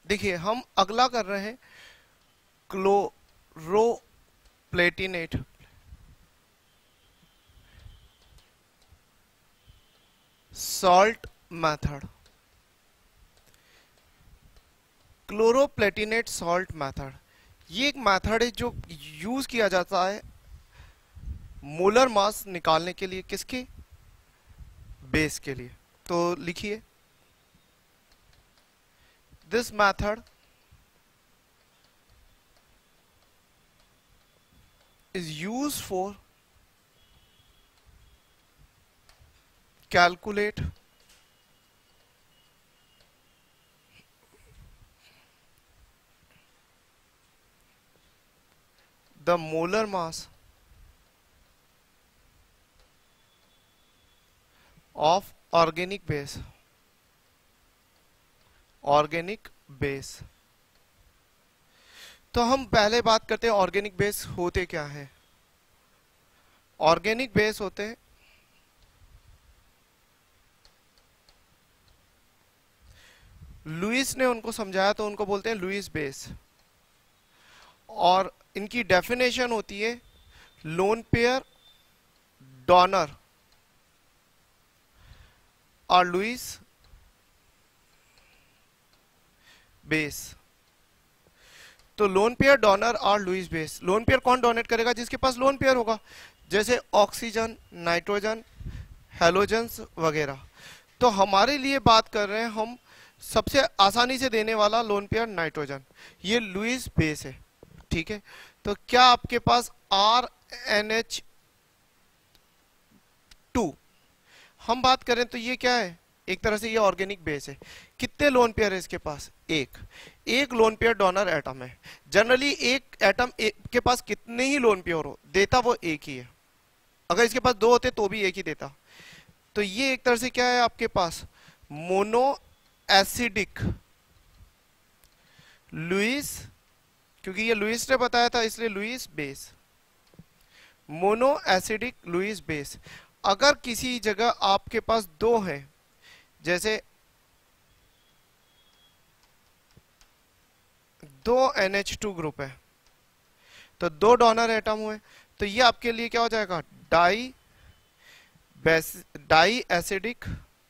देखिए हम अगला कर रहे हैं chloroplatinate salt method. Chloroplatinate salt method ये एक मेथड है जो यूज किया जाता है मोलर मास निकालने के लिए, किसके? बेस के लिए। तो लिखिए, this method is used for calculate the molar mass of organic base। Organic base. तो हम पहले बात करते हैं ऑर्गेनिक बेस होते क्या है। ऑर्गेनिक बेस होते हैं लुईस ने उनको समझाया तो उनको बोलते हैं लुईस बेस, और इनकी डेफिनेशन होती है लोन पेयर डोनर और लुईस बेस। तो लोन पेयर डोनर और लुईस बेस। लोन पेयर कौन डोनेट करेगा? जिसके पास लोन पेयर होगा, जैसे ऑक्सीजन, नाइट्रोजन, हेलोजन्स वगैरह। तो हमारे लिए बात कर रहे हैं हम, सबसे आसानी से देने वाला लोन पेयर नाइट्रोजन, ये लुईस बेस है। ठीक है, तो क्या आपके पास RNH2 हम बात करें तो ये क्या है? एक तरह से ये ऑर्गेनिक बेस है। कितने लोन पेयर है इसके पास? एक लोन पेयर डोनर एटम है। जनरली एक एटम के पास कितने ही लोन पेयर हो, देता वो एक ही है। अगर इसके पास दो होते तो भी एक ही देता। तो ये एक तरह से क्या है आपके पास? मोनो एसिडिक लुईस, क्योंकि ये लुईस ने बताया था इसलिए Lewis base, monoacidic Lewis base. अगर किसी जगह आपके पास दो है, जैसे दो NH2 ग्रुप है, तो दो डोनर एटम हुए, तो ये आपके लिए क्या हो जाएगा? Diacidic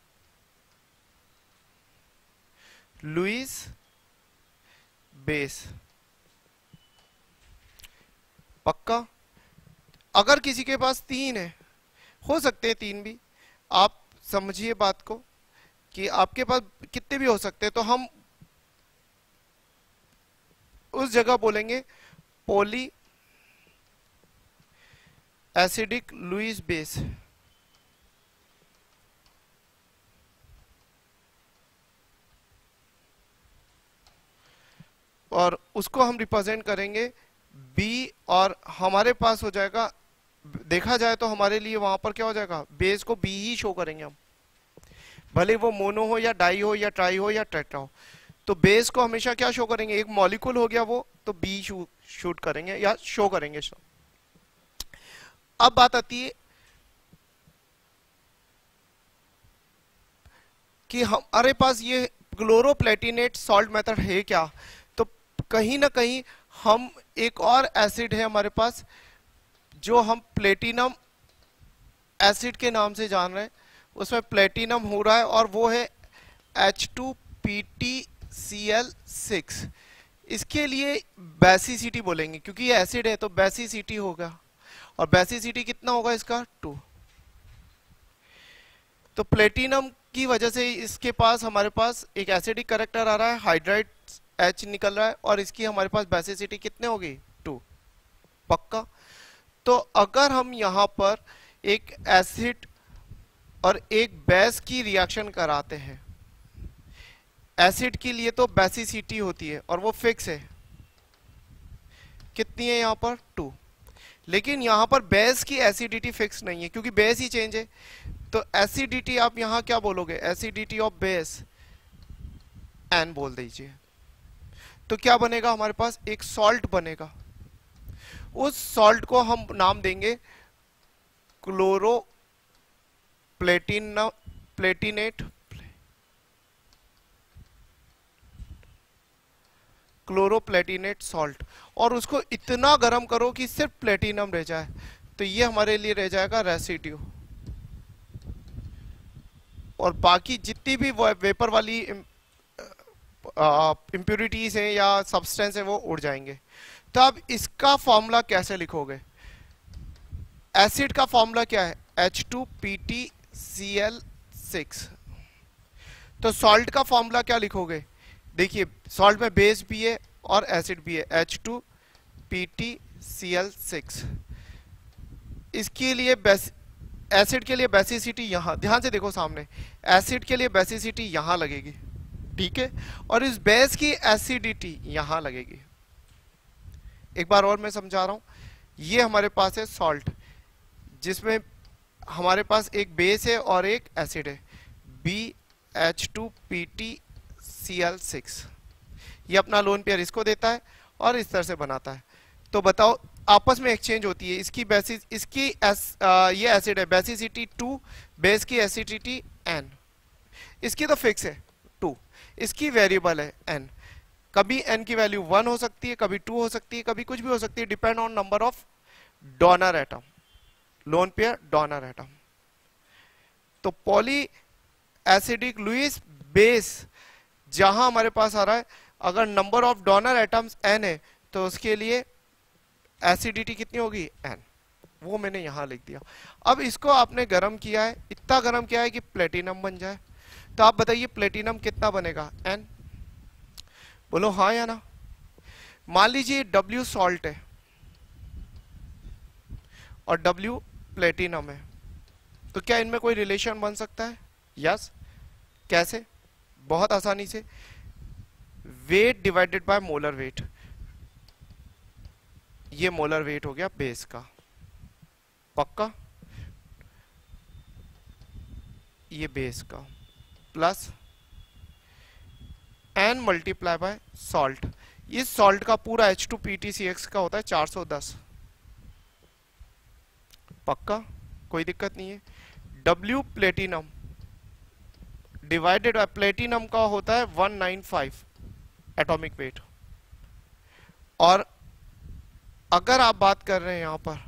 Lewis base. पक्का? अगर किसी के पास तीन है, हो सकते हैं तीन भी, आप समझिए बात को कि आपके पास कितने भी हो सकते हैं, तो हम उस जगह बोलेंगे पॉली एसिडिक लुईस बेस। और उसको हम रिप्रेजेंट करेंगे बी, और हमारे पास हो जाएगा, देखा जाए तो हमारे लिए वहां पर क्या हो जाएगा? बेस को बी ही शो करेंगे हम, भले वो मोनो हो या डाई हो या ट्राई हो या टेट्रा हो। तो बेस को हमेशा क्या शो करेंगे? एक मॉलिक्यूल हो गया वो, तो बी शूट करेंगे या शो करेंगे। अब बात आती है कि हमारे पास ये क्लोरोप्लेटिनेट सॉल्ट मेथड है क्या? तो कहीं ना कहीं हम, एक और एसिड है हमारे पास जो हम प्लेटिनम एसिड के नाम से जान रहे हैं, उसमें प्लेटिनम हो रहा है, और वो है H2PtCl6। इसके लिए बेसिसिटी बोलेंगे, क्योंकि ये एसिड है तो बेसिसिटी होगा, और बेसिसिटी कितना होगा इसका? 2। तो प्लेटिनम की वजह से इसके पास, हमारे पास एक एसिडिक करेक्टर आ रहा है, हाइड्राइड H निकल रहा है, और इसकी हमारे पास बेसिसिटी कितने होगी? 2। पक्का? तो अगर हम यहां पर एक एसिड और एक बेस की रिएक्शन कराते हैं, एसिड के लिए तो बेसिसिटी होती है और वो फिक्स है, कितनी है यहां पर? 2। लेकिन यहां पर बेस की एसिडिटी फिक्स नहीं है, क्योंकि बेस ही चेंज है। तो एसिडिटी आप यहां क्या बोलोगे? एसिडिटी ऑफ बेस एन बोल दीजिए। तो क्या बनेगा हमारे पास? एक सॉल्ट बनेगा। उस सॉल्ट को हम नाम देंगे क्लोरो प्लेटिनेट क्लोरोप्लेटिनेट सॉल्ट, और उसको इतना गर्म करो कि सिर्फ प्लेटिनम रह जाए, तो ये हमारे लिए रह जाएगा रेसिड्यू, और बाकी जितनी भी वेपर वाली इम्प्योरिटीज हैं या सब्सटेंस है वो उड़ जाएंगे। तो अब इसका फॉर्मूला कैसे लिखोगे? एसिड का फॉर्मूला क्या है? H2PtCl6। तो सॉल्ट का फॉर्मूला क्या लिखोगे? देखिए सॉल्ट में बेस भी है और एसिड भी है, H2PtCl6। इसके लिए एसिड के लिए बेसिसिटी यहां, ध्यान से देखो सामने, एसिड के लिए बेसिसिटी यहां लगेगी, ठीक है, और इस बेस की एसिडिटी यहां लगेगी। एक बार और मैं समझा रहा हूं, ये हमारे पास है सॉल्ट, जिसमें हमारे पास एक बेस है और एक एसिड है, BH2PtCl6। ये अपना लोन पेयर इसको देता है और इस तरह से बनाता है। तो बताओ आपस में एक्सचेंज होती है, इसकी बेसिस, इसकी ये एसिड है, बेसिसिटी 2, बेस की एसिडिटी n, इसकी तो फिक्स है 2, इसकी वेरिएबल है n। कभी n की वैल्यू 1 हो सकती है, कभी 2 हो सकती है, कभी कुछ भी हो सकती है, depend on number of donor atom, lone pair donor atom. तो पॉली एसिडिक लुईस बेस जहां हमारे पास आ रहा है, अगर number of donor atoms n है तो उसके लिए एसिडिटी कितनी होगी? n। वो मैंने यहां लिख दिया। अब इसको आपने गर्म किया है, इतना गर्म किया है कि प्लेटिनम बन जाए। तो आप बताइए प्लेटिनम कितना बनेगा? n। बोलो हाँ या ना। मान लीजिए W सॉल्ट है और W प्लेटिनम है, तो क्या इनमें कोई रिलेशन बन सकता है? यस। कैसे? बहुत आसानी से, weight divided by molar weight. ये मोलर वेट हो गया बेस का, पक्का, ये बेस का, plus n multiply by salt. इस सॉल्ट का पूरा H2PtCl6 का होता है 410, पक्का, कोई दिक्कत नहीं है। W platinum divided by platinum का होता है 195 एटॉमिक वेट। और अगर आप बात कर रहे हैं यहां पर,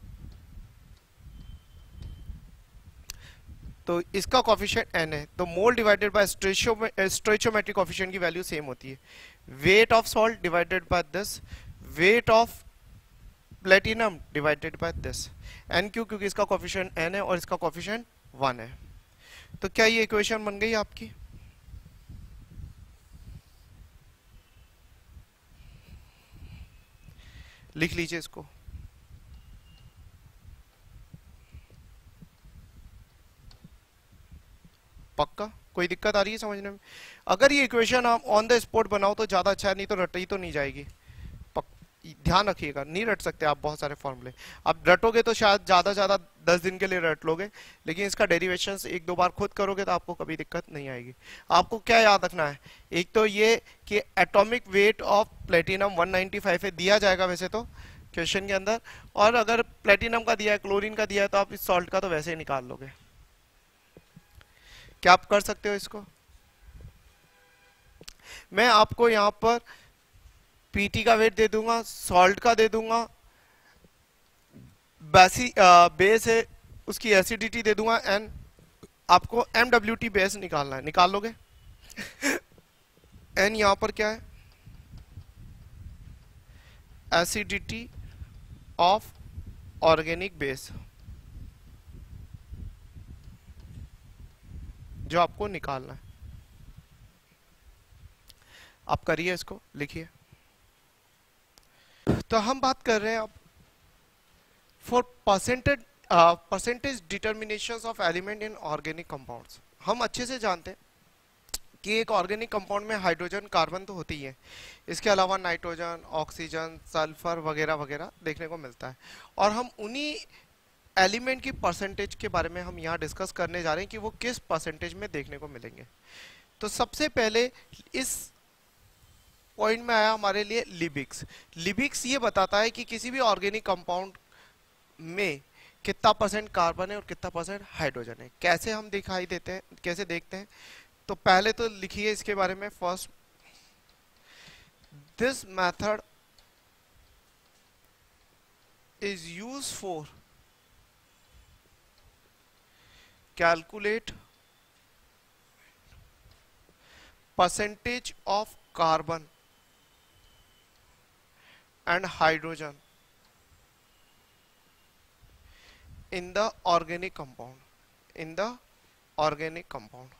तो इसका कॉफिशिएंट n है, तो mole divided by stoichiometric coefficient की वैल्यू सेम होती है। Weight of salt divided by this, weight of platinum divided by this, n क्यों? क्योंकि इसका कॉफिशिएंट n है और इसका कॉफिशिएंट 1 है। तो क्या ये इक्वेशन बन गई आपकी? लिख लीजिए इसको। पक्का, कोई दिक्कत आ रही है समझने में? अगर ये इक्वेशन आप ऑन द स्पॉट बनाओ तो ज्यादा अच्छा है, नहीं तो रटी तो नहीं जाएगी। ध्यान रखिएगा, नहीं रट सकते आप बहुत सारे फॉर्मूले। आप रटोगे तो शायद ज्यादा 10 दिन के लिए रट लोगे, लेकिन इसका डेरिवेशन एक दो बार खुद करोगे तो आपको कभी दिक्कत नहीं आएगी। आपको क्या याद रखना है? एक तो ये कि एटॉमिक वेट ऑफ प्लेटिनम 195 है, दिया जाएगा वैसे तो क्वेश्चन के अंदर, और अगर प्लेटिनम का दिया है, क्लोरीन का दिया है, तो आप इस सॉल्ट का तो वैसे ही निकाल लोगे। क्या आप कर सकते हो इसको? मैं आपको यहां पर पीटी का वेट दे दूंगा, सॉल्ट का दे दूंगा, बेस है उसकी एसिडिटी दे दूंगा n। आपको MWT बेस निकालना है, निकाल लोगे? n यहां पर क्या है? एसिडिटी ऑफ ऑर्गेनिक बेस, जो आपको निकालना है। आप करिए इसको, लिखिए। तो हम बात कर रहे हैं अब for percentage determination of element in organic compounds. हम अच्छे से जानते हैं कि एक ऑर्गेनिक कंपाउंड में हाइड्रोजन कार्बन तो होती ही है, इसके अलावा नाइट्रोजन, ऑक्सीजन, सल्फर वगैरह वगैरह देखने को मिलता है। और हम उन्हीं एलिमेंट की परसेंटेज के बारे में हम यहाँ डिस्कस करने जा रहे हैं कि वो किस परसेंटेज में देखने को मिलेंगे। तो सबसे पहले इस पॉइंट में आया हमारे लिए लिबिक्स। लिबिक्स ये बताता है कि किसी भी ऑर्गेनिक कंपाउंड में कितना परसेंट कार्बन है और कितना परसेंट हाइड्रोजन है। कैसे हम दिखाई देते हैं, कैसे देखते हैं? तो पहले तो लिखिए इसके बारे में। First, this method is used for calculate percentage of carbon and hydrogen in the organic compound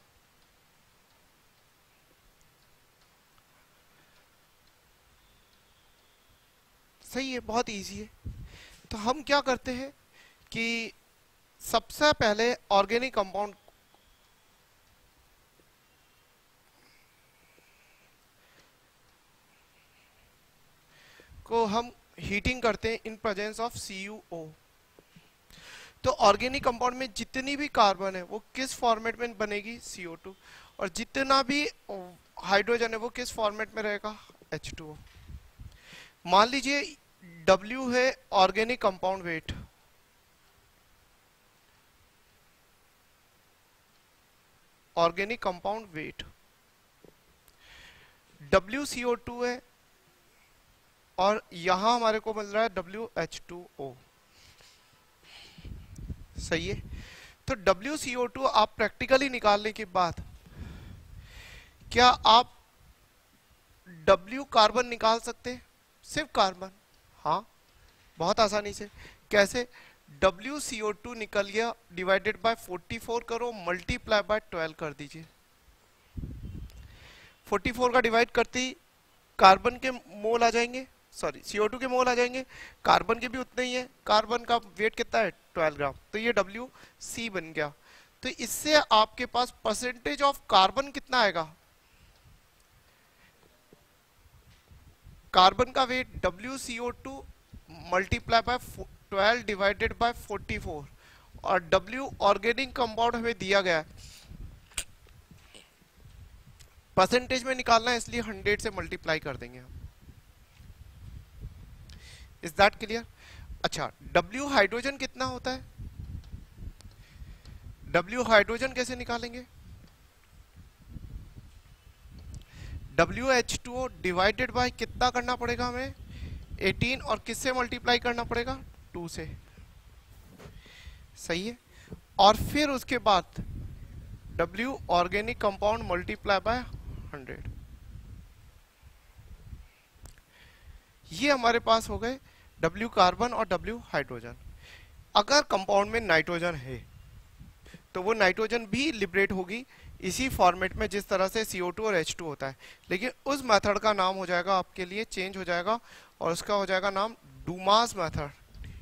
सही है, बहुत इजी है। तो हम क्या करते हैं कि सबसे पहले ऑर्गेनिक कंपाउंड को हम हीटिंग करते हैं इन प्रेजेंस ऑफ CuO। तो ऑर्गेनिक कंपाउंड में जितनी भी कार्बन है वो किस फॉर्मेट में बनेगी, CO2, और जितना भी हाइड्रोजन है वो किस फॉर्मेट में रहेगा, H2O। मान लीजिए W है organic compound weight, organic compound weight, WCO2 है, और यहां हमारे को मिल रहा है WH2O। सही है। तो WCO2 आप प्रैक्टिकली निकालने के बाद क्या आप W कार्बन निकाल सकते हैं, सिर्फ कार्बन? हाँ, बहुत आसानी से। कैसे? WCO2 निकल गया, डिवाइडेड बाय 44 करो, मल्टीप्लाई बाय 12 कर दीजिए। 44 का डिवाइड करते ही कार्बन के मोल आ जाएंगे, सॉरी CO2 के मोल आ जाएंगे, कार्बन के भी उतने ही है। कार्बन का वेट कितना है, 12 ग्राम, तो ये WC बन गया। तो इससे आपके पास परसेंटेज ऑफ कार्बन कितना आएगा, कार्बन का weight WCO2 multiply by 12 divided by 44, और W ऑर्गेनिक कंपाउंड हमें दिया गया है, परसेंटेज में निकालना है इसलिए 100 से मल्टीप्लाई कर देंगे हम। Is that clear? अच्छा, W हाइड्रोजन कितना होता है, W हाइड्रोजन कैसे निकालेंगे, WH2O डिवाइडेड बाय कितना करना पड़ेगा हमें, 18, और किससे मल्टीप्लाई करना पड़ेगा, 2 से। सही है। और फिर उसके बाद W organic compound multiply by 100। ये हमारे पास हो गए W कार्बन और W हाइड्रोजन। अगर कंपाउंड में नाइट्रोजन है तो वो नाइट्रोजन भी लिबरेट होगी इसी फॉर्मेट में जिस तरह से CO2 और H2 होता है, लेकिन उस मेथड का नाम हो जाएगा आपके लिए चेंज हो जाएगा, और उसका हो जाएगा नाम Dumas method.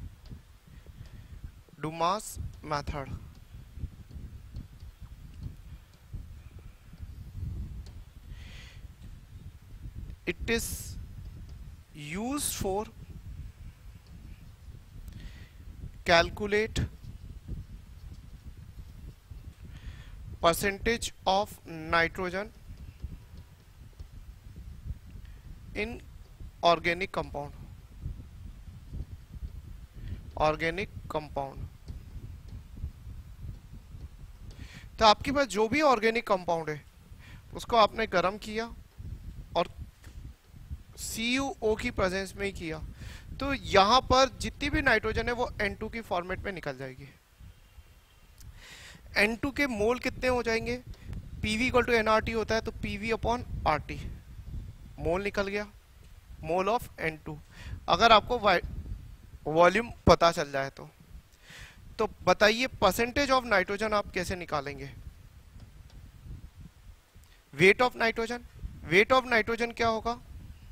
Dumas method. It is used for calculate percentage of nitrogen in organic compound, organic compound। तो आपके पास जो भी ऑर्गेनिक कंपाउंड है उसको आपने गर्म किया और CuO की प्रेजेंस में ही किया, तो यहां पर जितनी भी नाइट्रोजन है वो N2 की फॉर्मेट में निकल जाएगी। N2 के मोल कितने हो जाएंगे, PV इक्वल टू NRT होता है, तो PV अपॉन RT, मोल निकल गया, मोल ऑफ N2। अगर आपको वॉल्यूम पता चल जाए तो बताइए परसेंटेज ऑफ नाइट्रोजन आप कैसे निकालेंगे, weight of nitrogen. Weight of nitrogen क्या होगा,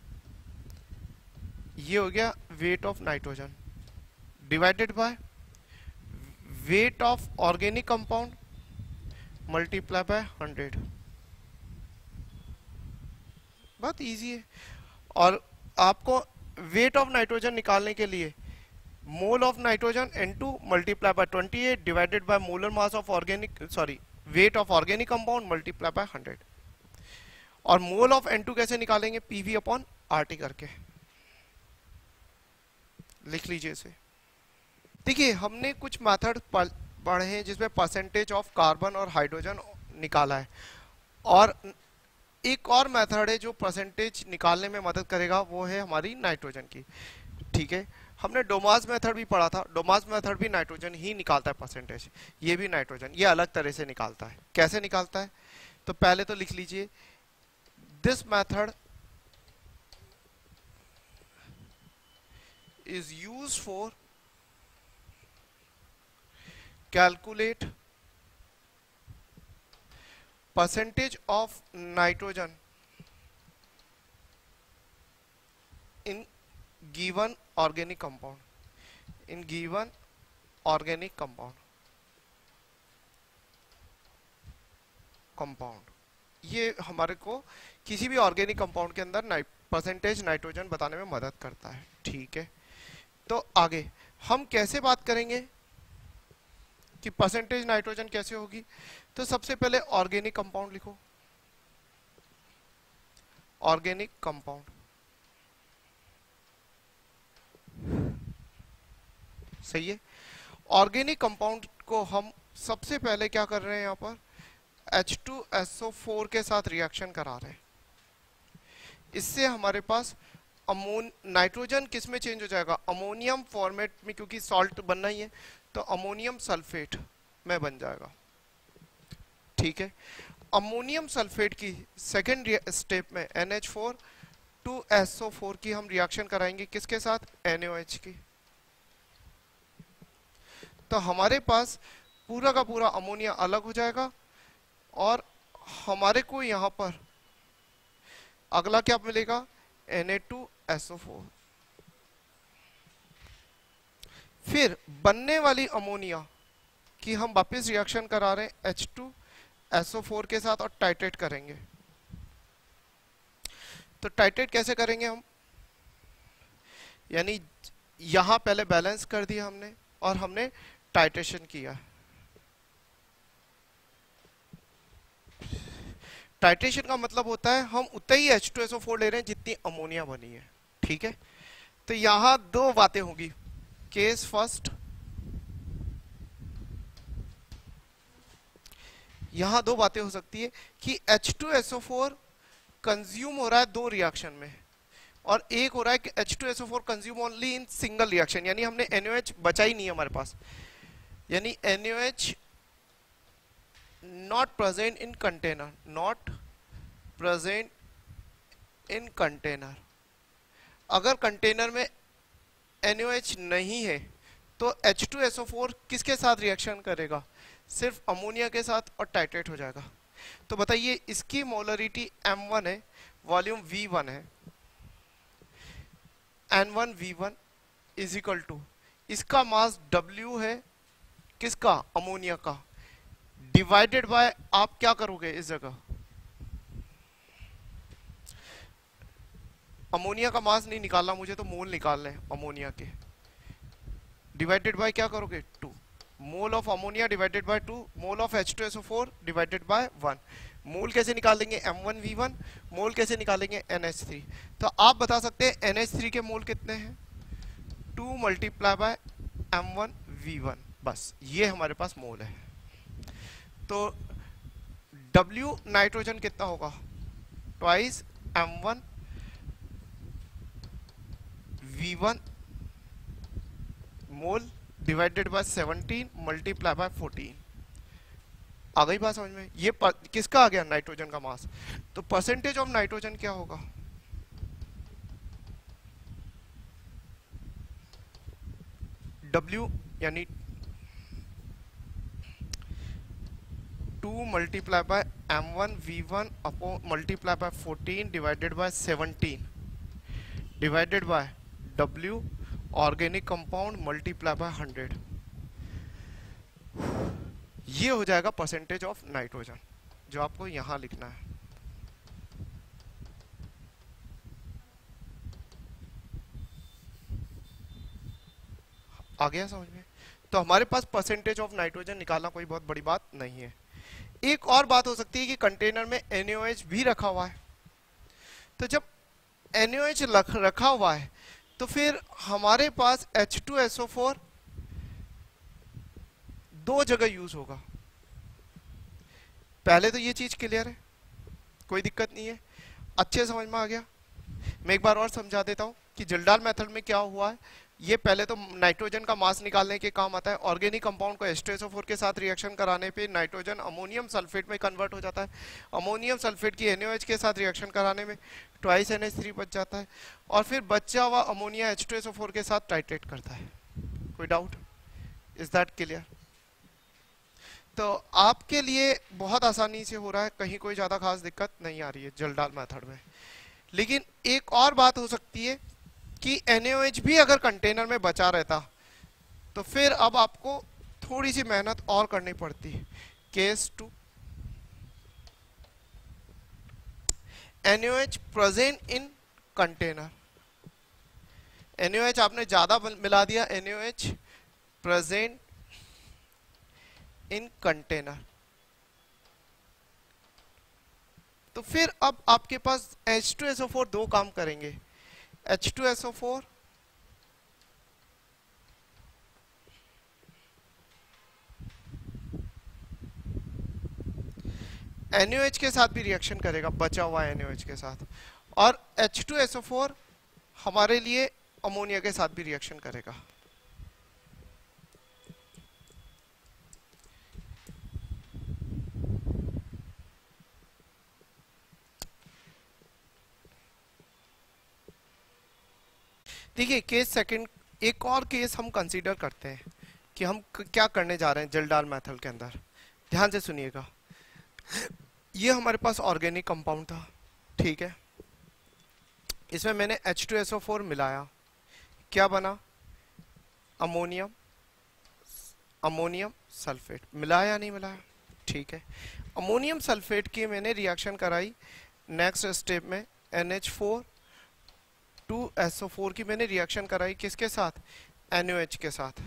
ये हो गया weight of nitrogen divided by weight of organic compound multiply by 100। बहुत इजी है। और आपको वेट ऑफ नाइट्रोजन निकालने के लिए mole of nitrogen N2 multiply by 28 divided by molar mass of organic, sorry weight of organic compound multiply by 100। और mole of N2 कैसे निकालेंगे, PV अपॉन RT करके। लिख लीजिए इसे। देखिए हमने कुछ मेथड पढ़े हैं जिसमें परसेंटेज ऑफ कार्बन और हाइड्रोजन निकाला है, और एक और मेथड है जो परसेंटेज निकालने में मदद करेगा, वो है हमारी नाइट्रोजन की। ठीक है, हमने डोमास मेथड भी पढ़ा था। डोमास मेथड भी नाइट्रोजन ही निकालता है परसेंटेज। ये भी नाइट्रोजन, ये अलग तरह से निकालता है। कैसे निकालता है? तो पहले तो लिख लीजिए, this method is used for calculate percentage of nitrogen in given organic compound, in given organic compound। ये हमारे को किसी भी ऑर्गेनिक कंपाउंड के अंदर परसेंटेज नाइट्रोजन बताने में मदद करता है। ठीक है, तो आगे हम कैसे बात करेंगे कि परसेंटेज नाइट्रोजन कैसे होगी? तो सबसे पहले ऑर्गेनिक कंपाउंड लिखो, ऑर्गेनिक कंपाउंड। सही है, ऑर्गेनिक कंपाउंड को हम सबसे पहले क्या कर रहे हैं, यहाँ पर H2SO4 के साथ रिएक्शन करा रहे हैं। इससे हमारे पास नाइट्रोजन किस में चेंज हो जाएगा? अमोनियम फॉर्मेट में, क्योंकि सॉल्ट बनना ही है, तो अमोनियम सल्फेट में बन जाएगा। ठीक है, अमोनियम सल्फेट की सेकेंड स्टेप में NH4 टू SO4 की हम रिएक्शन कराएंगे, किसके साथ? NaOH की। तो हमारे पास पूरा का पूरा अमोनिया अलग हो जाएगा, और हमारे को यहाँ पर अगला क्या मिलेगा? Na2SO4। फिर बनने वाली अमोनिया की हम वापस रिएक्शन करा रहे हैं H2SO4 के साथ, और टाइट्रेट करेंगे। तो टाइट्रेट कैसे करेंगे हम? यानी यहां पहले बैलेंस कर दिया हमने, और हमने टाइट्रेशन किया। टाइट्रेशन का मतलब होता है हम उतना ही H2SO4 ले रहे हैं जितनी अमोनिया बनी है। ठीक है, तो यहां दो बातें होगी। केस फर्स्ट, यहां दो बातें हो सकती है कि H2SO4 कंज्यूम हो रहा है दो रिएक्शन में, और एक हो रहा है कि H2SO4 consume only in single reaction, यानी हमने NaOH बचा ही नहीं है हमारे पास, यानी NaOH not present in container, not present in container. अगर कंटेनर में NaOH नहीं है तो H2SO4 किसके साथ रिएक्शन करेगा? सिर्फ अमोनिया के साथ, और टाइट्रेट हो जाएगा। तो बताइए, इसकी मोलरिटी M1 है, वॉल्यूम V1 है, N1V1 इज इक्वल टू, इसका मास W है, किसका? अमोनिया का, डिवाइडेड बाय, आप क्या करोगे इस जगह? अमोनिया का मास नहीं निकालना मुझे, तो मोल निकालने अमोनिया के, डिवाइडेड बाय क्या करोगे? 2 mole of ammonia divided by 2 mole of H2SO4 divided by 1। Mole कैसे निकाल देंगे? M1V1। मोल कैसे निकालेंगे? NH3। तो आप बता सकते हैं NH3 के मोल कितने हैं? 2 मल्टीप्लाई बाय M1V1। बस ये हमारे पास मोल है। तो W नाइट्रोजन कितना होगा? Twice M1V1 mole divided by 17 multiply by 14। आ गई बात समझ में? ये किसका आ गया? नाइट्रोजन का मास। तो परसेंटेज ऑफ नाइट्रोजन क्या होगा? W यानी 2 multiply by M1V1 upon multiply by 14 divided by 17 divided by W organic compound multiply by 100। ये हो जाएगा परसेंटेज ऑफ नाइट्रोजन, जो आपको यहां लिखना है। आ गया समझ में? तो हमारे पास परसेंटेज ऑफ नाइट्रोजन निकालना कोई बहुत बड़ी बात नहीं है। एक और बात हो सकती है कि कंटेनर में NaOH भी रखा हुआ है। तो जब NaOH रखा हुआ है तो फिर हमारे पास H2SO4 दो जगह यूज होगा। पहले तो ये चीज क्लियर है। कोई दिक्कत नहीं है, अच्छे समझ में आ गया। मैं एक बार और समझा देता हूँ कि जिल्डाल मेथड में क्या हुआ है। ये पहले तो नाइट्रोजन का मास निकालने के काम आता है। ऑर्गेनिक कंपाउंड को H2SO4 के साथ रिएक्शन कराने पे नाइट्रोजन अमोनियम सल्फेट में कन्वर्ट हो जाता है। अमोनियम सल्फेट की NaOH के साथ रिएक्शन कराने में ट्वाइस NH3 बच जाता है, और फिर बचा हुआ अमोनिया H2SO4 के साथ टाइट्रेट करता है। कोई डाउट? Is that clear? तो आपके लिए बहुत आसानी से हो रहा है, कहीं कोई ज्यादा खास दिक्कत नहीं आ रही है जिल्डाल मेथड में। लेकिन एक और बात हो सकती है कि NaOH भी अगर कंटेनर में बचा रहता तो फिर अब आपको थोड़ी सी मेहनत और करनी पड़ती है। Case 2, NaOH present in container, NaOH आपने ज्यादा मिला दिया, NaOH प्रेजेंट इन कंटेनर, तो फिर अब आपके पास H2SO4 दो काम करेंगे। H2SO4 NaOH के साथ भी रिएक्शन करेगा, बचा हुआ NaOH के साथ, और H2SO4 हमारे लिए अमोनिया के साथ भी रिएक्शन करेगा। देखिए केस सेकंड, एक और केस हम कंसीडर करते हैं कि हम क्या करने जा रहे हैं जिल्डाल मेथड के अंदर। ध्यान से सुनिएगा, ये हमारे पास ऑर्गेनिक कंपाउंड था, ठीक है। इसमें मैंने H2SO4 मिलाया, क्या बना? Ammonium, ammonium sulphate. मिलाया नहीं मिलाया? ठीक है। अमोनियम सल्फेट की मैंने रिएक्शन कराई नेक्स्ट स्टेप में, NH4 2SO4 की मैंने रिएक्शन कराई किसके साथ? NaOH के साथ।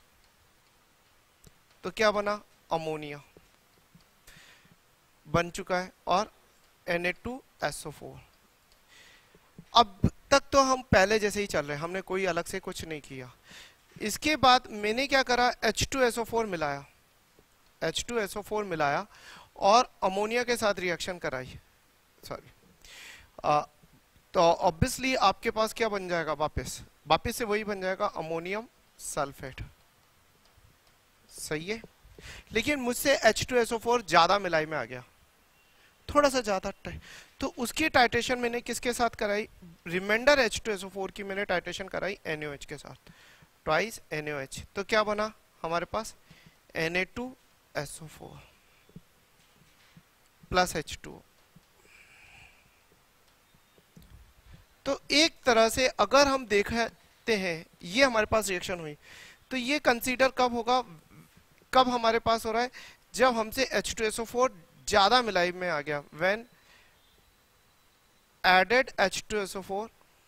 तो क्या बना? अमोनिया बन चुका है, और Na2SO4। अब तक तो हम पहले जैसे ही चल रहे हैं, हमने कोई अलग से कुछ नहीं किया। इसके बाद मैंने क्या करा? H2SO4 मिलाया, H2SO4 मिलाया और अमोनिया के साथ रिएक्शन कराई, सॉरी। तो ऑब्वियसली आपके पास क्या बन जाएगा? वापस से वही बन जाएगा, अमोनियम सल्फेट। सही है। लेकिन मुझसे H2SO4 ज्यादा मिलाई में आ गया, थोड़ा सा ज्यादा, तो उसकी टाइट्रेशन मैंने किसके साथ कराई? रिमाइंडर H2SO4 की मैंने टाइट्रेशन कराई NaOH के साथ, ट्वाइस NaOH। तो क्या बना हमारे पास? Na2SO4 plus H2O। तो एक तरह से अगर हम देखते हैं ये हमारे पास रिएक्शन हुई, तो ये कंसीडर कब होगा? कब हमारे पास हो रहा है? जब हमसे H2SO4 ज्यादा मिलाई में आ गया, when added H2SO4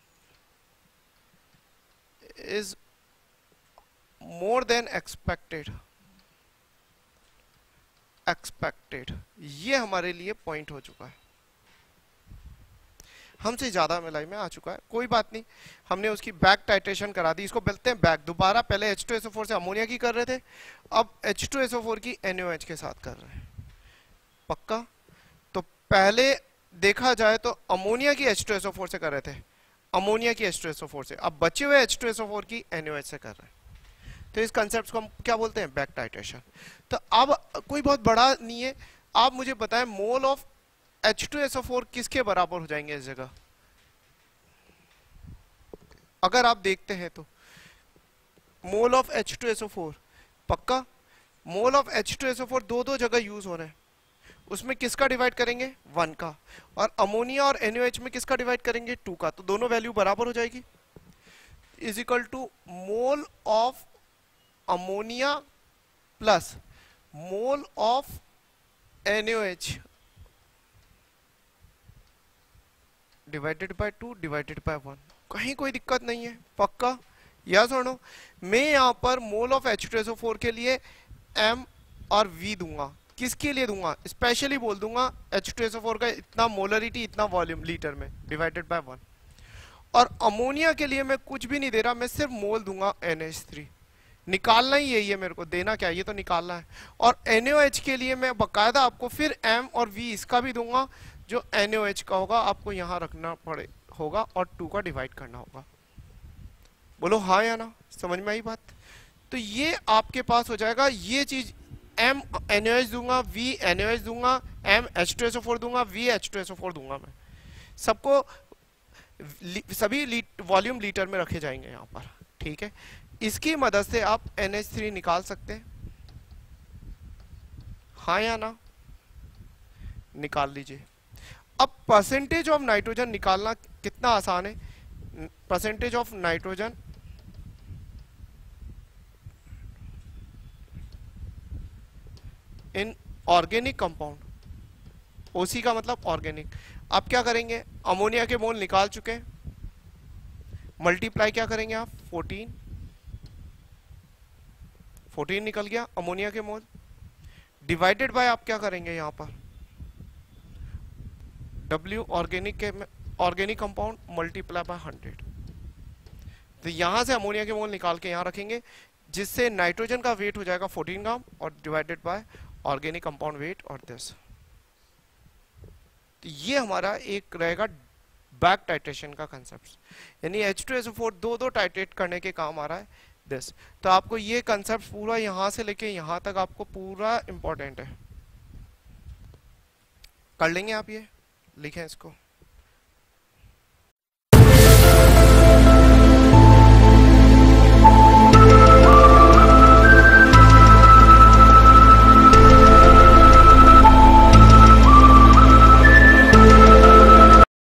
is more than expected. ये हमारे लिए पॉइंट हो चुका है, हमसे ज्यादा मिलाई में आ चुका है। कोई बात नहीं, हमने उसकी बैक टाइट्रेशन करा दी। इसको बोलते हैं बैक। दोबारा पहले H2SO4 से अमोनिया की कर रहे थे, अब H2SO4 की NaOH के साथ कर रहे हैं। पक्का? तो पहले देखा जाए तो अमोनिया की H2SO4 से कर रहे थे, अमोनिया की H2SO4 से, अब बचे हुए H2SO4 की NaOH से कर रहे हैं। तो इस कंसेप्ट को हम क्या बोलते हैं? Back titration. तो अब कोई बहुत बड़ा नहीं है, आप मुझे बताएं मोल ऑफ H2SO4 किसके बराबर हो जाएंगे इस जगह? अगर आप देखते हैं तो मोल ऑफ H2SO4, पक्का मोल ऑफ H2SO4 दो जगह यूज हो रहे हैं। उसमें किसका डिवाइड करेंगे? 1 का, और अमोनिया और NaOH में किसका डिवाइड करेंगे? 2 का। तो दोनों वैल्यू बराबर हो जाएगी, is equal to mole of ammonia plus mole of NaOH divided by 2 divided by 1। कहीं कोई दिक्कत नहीं है? पक्का? यस और नो? मैं यहां पर मोल ऑफ H2SO4 के लिए M और V दूंगा। किसके लिए दूंगा? स्पेशली बोल दूंगा H2SO4 का इतना मोलरिटी, इतना वॉल्यूम लीटर में, डिवाइडेड बाय 1। और अमोनिया के लिए मैं कुछ भी नहीं दे रहा, मैं सिर्फ मोल दूंगा NH3। निकालना ही यही है मेरे को, देना क्या, ये तो निकालना है। और NaOH के लिए मैं बकायदा आपको फिर M और V इसका भी दूंगा, जो NaOH का होगा आपको यहाँ रखना पड़े होगा और 2 का डिवाइड करना होगा। बोलो हाँ या ना, समझ में आई बात? तो ये आपके पास हो जाएगा ये चीज, M NaOH दूंगा, V NaOH दूंगा, M H2SO4 दूंगा, V H2SO4 दूंगा। मैं सबको सभी वॉल्यूम लीटर में रखे जाएंगे यहाँ पर, ठीक है। इसकी मदद से आप NH3 निकाल सकते हैं, हाँ या ना, निकाल लीजिए। अब परसेंटेज ऑफ नाइट्रोजन निकालना कितना आसान है। Percentage of nitrogen in organic compound, OC का मतलब ऑर्गेनिक। आप क्या करेंगे, अमोनिया के मोल निकाल चुके हैं, मल्टीप्लाई क्या करेंगे आप 14 निकल गया अमोनिया के मोल, डिवाइडेड बाय आप क्या करेंगे यहाँ पर W organic compound multiply by 100। तो यहां से अमोनिया के मोल निकाल के यहां रखेंगे, जिससे नाइट्रोजन का वेट हो जाएगा 14 ग्राम और divided by organic compound weight और दिस। तो ये हमारा एक रहेगा बैक टाइट्रेशन का कंसेप्ट, यानी H2SO4 दो टाइट्रेट करने के काम आ रहा है दिस। तो आपको ये कंसेप्ट पूरा यहां से लेके यहां तक आपको पूरा इंपॉर्टेंट है, कर लेंगे आप, ये लिखें इसको।